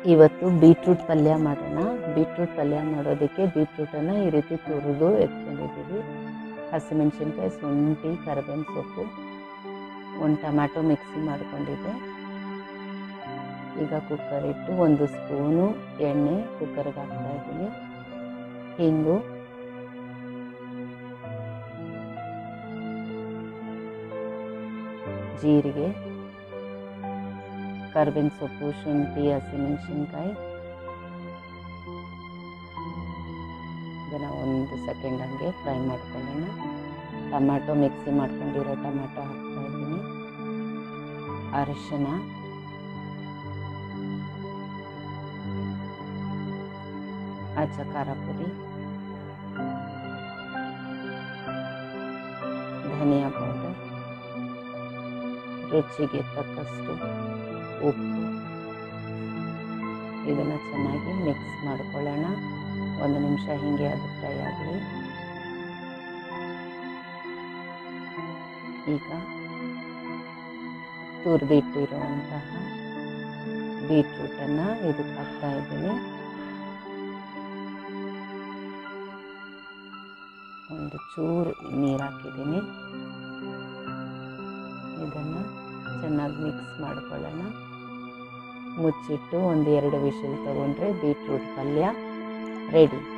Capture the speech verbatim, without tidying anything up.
ಇವತ್ತು ಬೀಟ್ರೂಟ್ ಪಲ್ಯ ಮಾಡೋಣ. ಬೀಟ್ರೂಟ್ ಪಲ್ಯ ಮಾಡೋದಕ್ಕೆ ಬೀಟ್ರೂಟನ್ನು ಈ ರೀತಿ ತುರಿದು ಎತ್ಕೊಂಡಿದ್ದೀವಿ. ಹಸಿಮೆಣಸಿನ್ಕಾಯಿ, ಶುಂಠಿ, ಕರಿಬೇವಿನ ಸೊಪ್ಪು, ಒಂದು ಟೊಮ್ಯಾಟೊ ಮಿಕ್ಸಿ ಮಾಡ್ಕೊಂಡಿದ್ದೆ. ಈಗ ಕುಕ್ಕರ್ ಇಟ್ಟು ಒಂದು ಸ್ಪೂನು ಎಣ್ಣೆ ಕುಕ್ಕರ್ಗೆ ಹಾಕ್ತಾಯಿದ್ದೀನಿ. ಹಿಂಗು, ಜೀರಿಗೆ, ಕರಿಬೇವಿನ ಸೊಪ್ಪು, ಶುಂಠಿ, ಹಸಿಮೆಣಸಿನ್ಕಾಯಿ ಇದನ್ನು ಒಂದು ಸೆಕೆಂಡ್ ಹಂಗೆ ಫ್ರೈ ಮಾಡ್ಕೊಳ್ಳೋಣ. ಟೊಮ್ಯಾಟೊ ಮಿಕ್ಸಿ ಮಾಡ್ಕೊಂಡಿರೋ ಟೊಮ್ಯಾಟೊ ಹಾಕ್ತಾಯಿದ್ದೀನಿ. ಅರಿಶಿನ, ಅಚ್ಚ ಖಾರ ಪುಡಿ, ಧನಿಯಾ ಪೌಡರ್, ರುಚಿಗೆ ತಕ್ಕಷ್ಟು ಉಪ್ಪು. ಇದನ್ನು ಚೆನ್ನಾಗಿ ಮಿಕ್ಸ್ ಮಾಡ್ಕೊಳ್ಳೋಣ. ಒಂದು ನಿಮಿಷ ಹೀಗೆ ಅದು ಫ್ರೈ ಆಗಲಿ. ಈಗ ತುರಿದಿಟ್ಟಿರುವಂತಹ ಬೀಟ್ರೂಟನ್ನು ಇದಕ್ಕೆ ಹಾಕ್ತಾ ಇದ್ದೀನಿ. ಒಂದು ಚೂರು ನೀರು ಹಾಕಿದ್ದೀನಿ. ಇದನ್ನು ಚೆನ್ನಾಗಿ ಮಿಕ್ಸ್ ಮಾಡ್ಕೊಳ್ಳೋಣ. ಮುಚ್ಚಿಟ್ಟು ಒಂದು ಎರಡು ವಿಷಲ್ ತಗೊಂಡ್ರೆ ಬೀಟ್ರೂಟ್ ಪಲ್ಯ ರೆಡಿ.